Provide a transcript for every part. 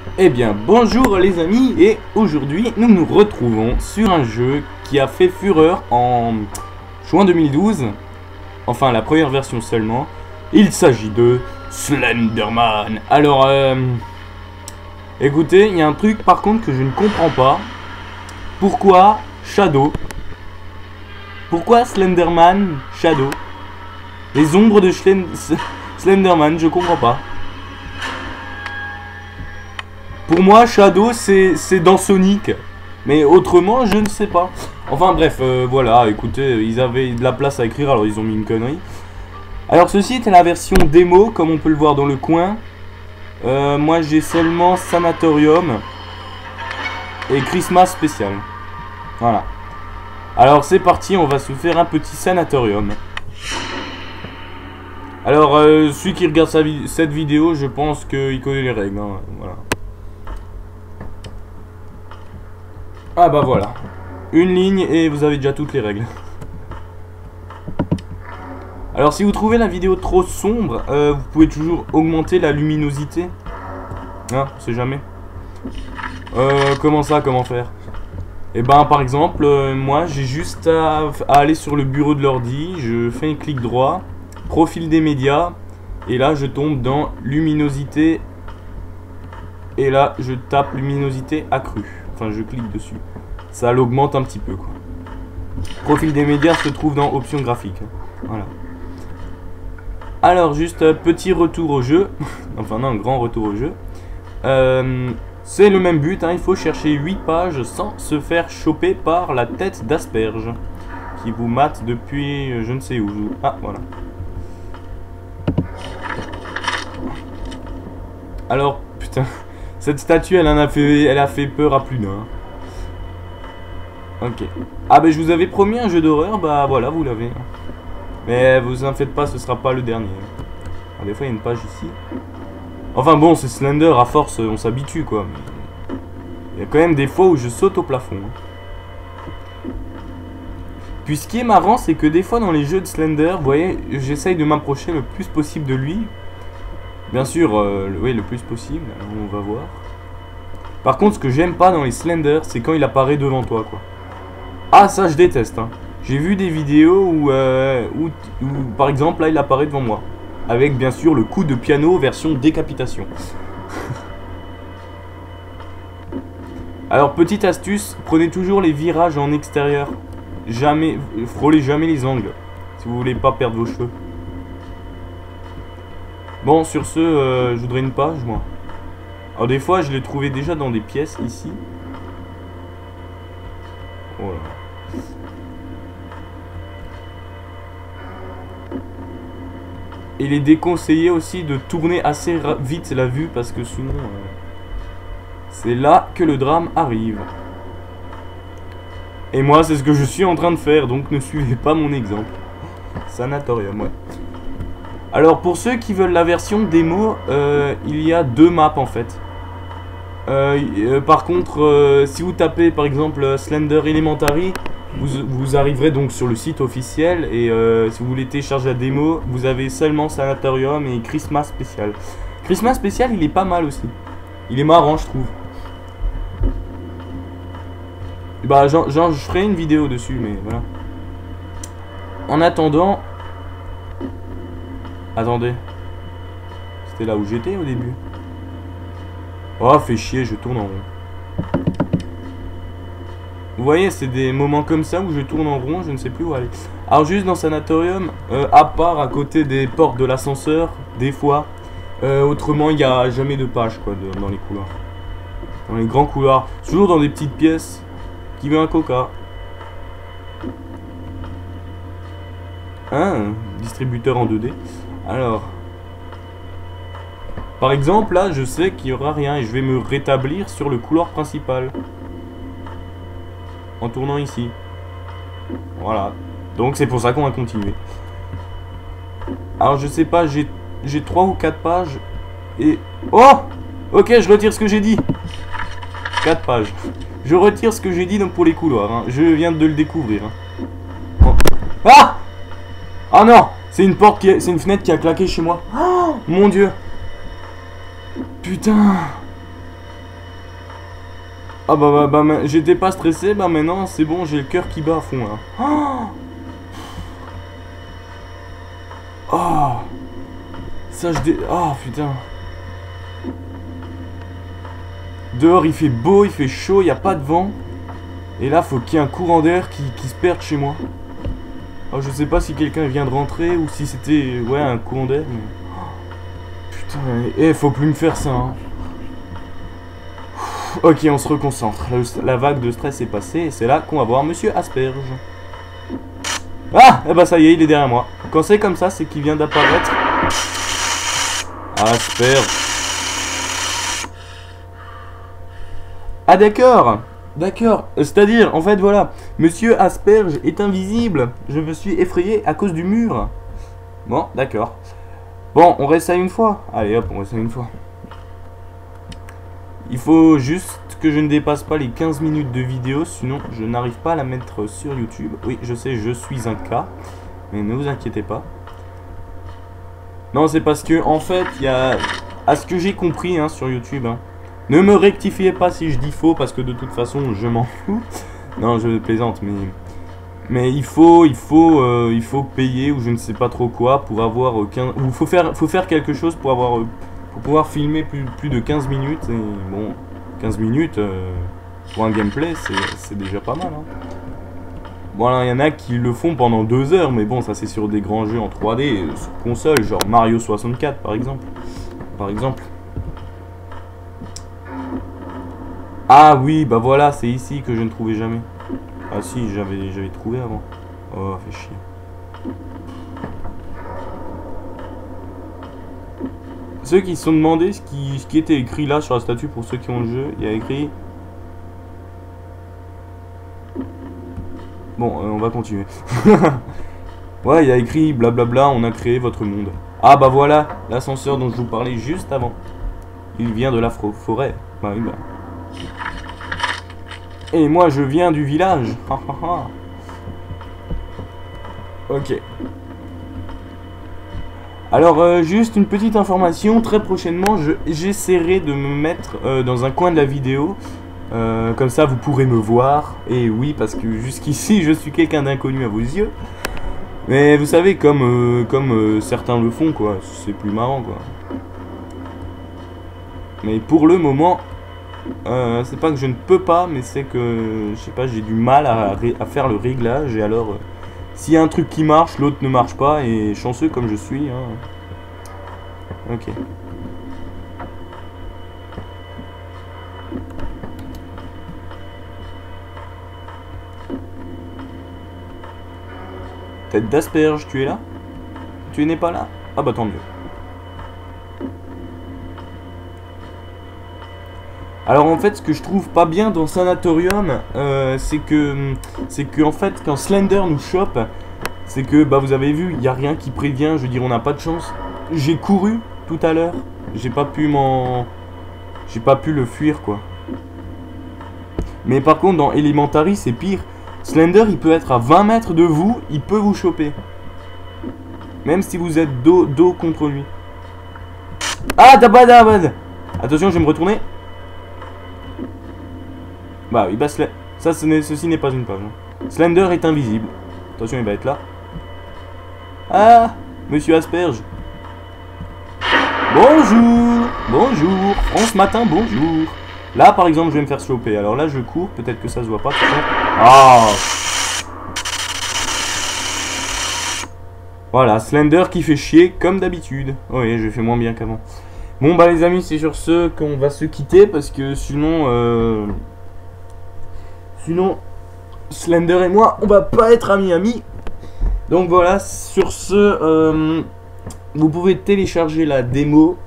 Eh bien, bonjour les amis, et aujourd'hui nous nous retrouvons sur un jeu qui a fait fureur en juin 2012, enfin la première version seulement. Il s'agit de Slenderman. Alors, écoutez, il y a un truc par contre que je ne comprends pas. Pourquoi Shadow? Pourquoi Slenderman Shadow? Les ombres de Slenderman, je comprends pas. Pour moi, Shadow, c'est dans Sonic. Mais autrement, je ne sais pas. Enfin bref, voilà, écoutez, ils avaient de la place à écrire, alors ils ont mis une connerie. Alors ceci était la version démo, comme on peut le voir dans le coin. Moi, j'ai seulement Sanatorium et Christmas spécial. Voilà. Alors c'est parti, on va se faire un petit Sanatorium. Alors, celui qui regarde cette vidéo, je pense qu'il connaît les règles, hein, voilà. Ah bah voilà, une ligne et vous avez déjà toutes les règles. Alors si vous trouvez la vidéo trop sombre, vous pouvez toujours augmenter la luminosité. Hein, on sait jamais. Comment ça, comment faire? Et ben par exemple, moi j'ai juste à aller sur le bureau de l'ordi, je fais un clic droit, profil des médias, et là je tombe dans luminosité, et là je tape luminosité accrue. Enfin, je clique dessus. Ça l'augmente un petit peu, quoi. Profil des médias se trouve dans options graphiques. Voilà. Alors, juste petit retour au jeu. Enfin, non, grand retour au jeu. C'est le même but, hein. Il faut chercher 8 pages sans se faire choper par la tête d'asperge qui vous mate depuis je ne sais où. Ah, voilà. Alors, putain. Cette statue, elle a fait peur à plus d'un. Ok. Ah, ben je vous avais promis un jeu d'horreur, bah voilà, vous l'avez. Mais vous en faites pas, ce sera pas le dernier. Alors, des fois, il y a une page ici. Enfin bon, c'est Slender, à force, on s'habitue, quoi. Mais il y a quand même des fois où je saute au plafond. Puis ce qui est marrant, c'est que des fois, dans les jeux de Slender, vous voyez, j'essaye de m'approcher le plus possible de lui. Bien sûr, oui, le plus possible, on va voir. Par contre, ce que j'aime pas dans les Slender, c'est quand il apparaît devant toi, quoi. Ah, ça, je déteste, hein. J'ai vu des vidéos où, par exemple, là, il apparaît devant moi. Avec, bien sûr, le coup de piano version décapitation. Alors, petite astuce, prenez toujours les virages en extérieur. Jamais, frôlez jamais les angles, si vous voulez pas perdre vos cheveux. Bon, sur ce, je voudrais une page, moi. Alors, des fois, je l'ai trouvé déjà dans des pièces, ici. Voilà. Il est déconseillé aussi de tourner assez vite la vue, parce que sinon, c'est là que le drame arrive. Et moi, c'est ce que je suis en train de faire, donc ne suivez pas mon exemple. Sanatorium, ouais. Alors pour ceux qui veulent la version démo, il y a 2 maps en fait. Par contre, si vous tapez par exemple Slender Elementary, vous arriverez donc sur le site officiel. Et si vous voulez télécharger la démo, vous avez seulement Sanatorium et Christmas Spécial. Christmas Spécial, il est pas mal aussi. Il est marrant, je trouve. Et bah, je ferai une vidéo dessus, mais voilà. En attendant... Attendez. C'était là où j'étais au début. Oh, fait chier, je tourne en rond. Vous voyez, c'est des moments comme ça où je tourne en rond, je ne sais plus où aller. Alors juste dans Sanatorium, à part à côté des portes de l'ascenseur, des fois, autrement il n'y a jamais de page, quoi, dans les couloirs. Dans les grands couloirs, toujours dans des petites pièces. Qui veut un coca? Un distributeur en 2D. Alors, par exemple, là, je sais qu'il n'y aura rien et je vais me rétablir sur le couloir principal. En tournant ici. Voilà. Donc, c'est pour ça qu'on va continuer. Alors, je sais pas, j'ai 3 ou 4 pages. Et... Oh! Ok, je retire ce que j'ai dit. 4 pages. Je retire ce que j'ai dit donc pour les couloirs. Hein. Je viens de le découvrir. Hein. Oh. Ah! Oh non! C'est une porte qui est... C'est une fenêtre qui a claqué chez moi. Oh, mon dieu. Putain. Ah bah, j'étais pas stressé, bah maintenant c'est bon, j'ai le cœur qui bat à fond là. Oh, oh ça oh putain. Dehors il fait beau, il fait chaud, il n'y a pas de vent. Et là faut qu'il y ait un courant d'air qui se perde chez moi. Alors, je sais pas si quelqu'un vient de rentrer ou si c'était ouais un courant d'air. Mais... putain, faut plus me faire ça. Hein. Ok, on se reconcentre. La vague de stress est passée et c'est là qu'on va voir Monsieur Asperge. Ah, eh bah ça y est, il est derrière moi. Quand c'est comme ça, c'est qu'il vient d'apparaître. Asperge. Ah d'accord. D'accord. C'est-à-dire, en fait, voilà. Monsieur Asperge est invisible. Je me suis effrayé à cause du mur. Bon, d'accord. Bon, on réessaye une fois. Allez hop, on réessaye une fois. Il faut juste que je ne dépasse pas les 15 minutes de vidéo, sinon je n'arrive pas à la mettre sur YouTube. Oui, je sais, je suis un cas, mais ne vous inquiétez pas. Non, c'est parce que, en fait, il y a... à ce que j'ai compris hein, sur YouTube, hein. Ne me rectifiez pas si je dis faux, parce que de toute façon, je m'en fous. Non, je plaisante, mais il faut payer, ou je ne sais pas trop quoi, pour avoir... ou faut faire quelque chose pour avoir... pour pouvoir filmer plus de 15 minutes, et bon, 15 minutes pour un gameplay, c'est déjà pas mal. Hein. Bon, il y en a qui le font pendant 2 heures, mais bon, ça c'est sur des grands jeux en 3D, sur console, genre Mario 64 par exemple. Ah oui, bah voilà, c'est ici que je ne trouvais jamais. Ah si, j'avais trouvé avant. Oh, fait chier. Ceux qui se sont demandé ce qui était écrit là sur la statue, pour ceux qui ont le jeu, il y a écrit... Bon, on va continuer. Ouais, il y a écrit blablabla, on a créé votre monde. Ah bah voilà, l'ascenseur dont je vous parlais juste avant. Il vient de la forêt. Bah oui, bah. Et moi je viens du village. Ok. Alors, juste une petite information, très prochainement, j'essaierai de me mettre dans un coin de la vidéo. Comme ça, vous pourrez me voir. Et oui, parce que jusqu'ici, je suis quelqu'un d'inconnu à vos yeux. Mais vous savez, comme certains le font, quoi. C'est plus marrant, quoi. Mais pour le moment, c'est pas que je ne peux pas, mais c'est que, je sais pas, j'ai du mal à faire le réglage. Et alors... s'il y a un truc qui marche, l'autre ne marche pas, et chanceux comme je suis, hein. Ok. Tête d'asperge, tu es là? Tu n'es pas là? Ah bah tant mieux. Alors en fait, ce que je trouve pas bien dans Sanatorium, c'est que en fait, quand Slender nous chope, c'est que, bah vous avez vu, il n'y a rien qui prévient, je veux dire, on n'a pas de chance. J'ai couru tout à l'heure, j'ai pas pu le fuir, quoi. Mais par contre, dans Elementary, c'est pire. Slender, il peut être à 20 mètres de vous, il peut vous choper. Même si vous êtes dos contre lui. Ah, dabad. Attention, je vais me retourner. Bah oui, bah ça, ceci n'est pas une page. Hein. Slender est invisible. Attention, il va être là. Ah, Monsieur Asperge. Bonjour, France Matin, bonjour. Là, par exemple, je vais me faire choper. Alors là, je cours, peut-être que ça se voit pas. Ah. Voilà, Slender qui fait chier, comme d'habitude. Oui, je fais moins bien qu'avant. Bon, bah les amis, c'est sur ce qu'on va se quitter, parce que sinon... Sinon, Slender et moi, on va pas être amis. Donc voilà, sur ce, vous pouvez télécharger la démo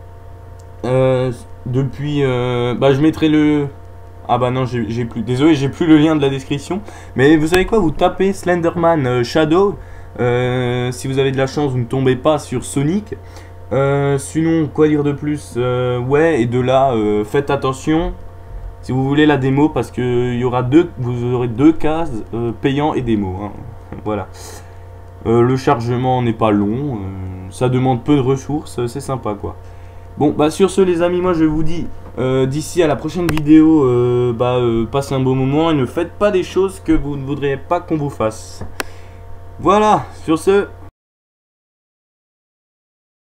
depuis... bah je mettrai le... Ah bah non, j'ai plus... Désolé, j'ai plus le lien de la description. Mais vous savez quoi, vous tapez Slenderman Shadow. Si vous avez de la chance, vous ne tombez pas sur Sonic. Sinon, quoi dire de plus? Ouais, et de là, faites attention. Si vous voulez la démo, parce que vous aurez 2 cases, payant et démo. Hein. Voilà. Le chargement n'est pas long, ça demande peu de ressources, c'est sympa quoi. Bon, bah sur ce les amis, moi je vous dis D'ici à la prochaine vidéo, passez un beau moment et ne faites pas des choses que vous ne voudriez pas qu'on vous fasse. Voilà, sur ce,